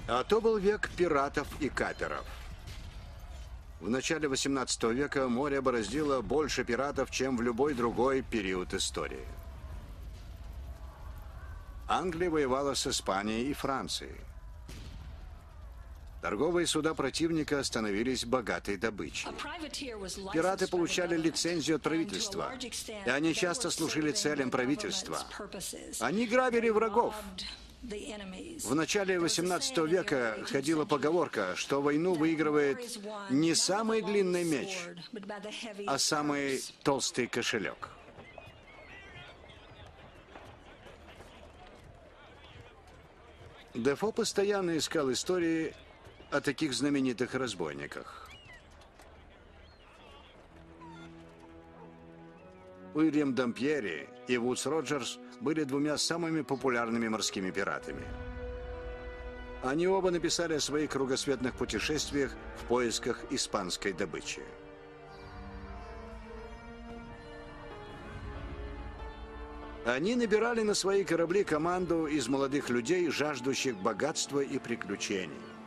А то был век пиратов и каперов. В начале 18 века море бороздило больше пиратов, чем в любой другой период истории. Англия воевала с Испанией и Францией. Торговые суда противника становились богатой добычей. Пираты получали лицензию от правительства, и они часто служили целям правительства. Они грабили врагов. В начале 18 века ходила поговорка, что войну выигрывает не самый длинный меч, а самый толстый кошелек. Дефо постоянно искал истории о таких знаменитых разбойниках. Уильям Дампьери и Вудс Роджерс были двумя самыми популярными морскими пиратами. Они оба написали о своих кругосветных путешествиях в поисках испанской добычи. Они набирали на свои корабли команду из молодых людей, жаждущих богатства и приключений.